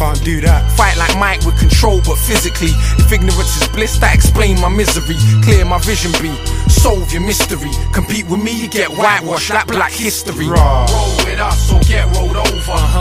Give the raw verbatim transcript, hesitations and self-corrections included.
can't do that. Fight like Mike with control but physically. If ignorance is bliss, that explain my misery. Clear my vision be, solve your mystery. Compete with me, you get whitewashed like black history. Raw. Roll with us or get rolled over. uh-huh.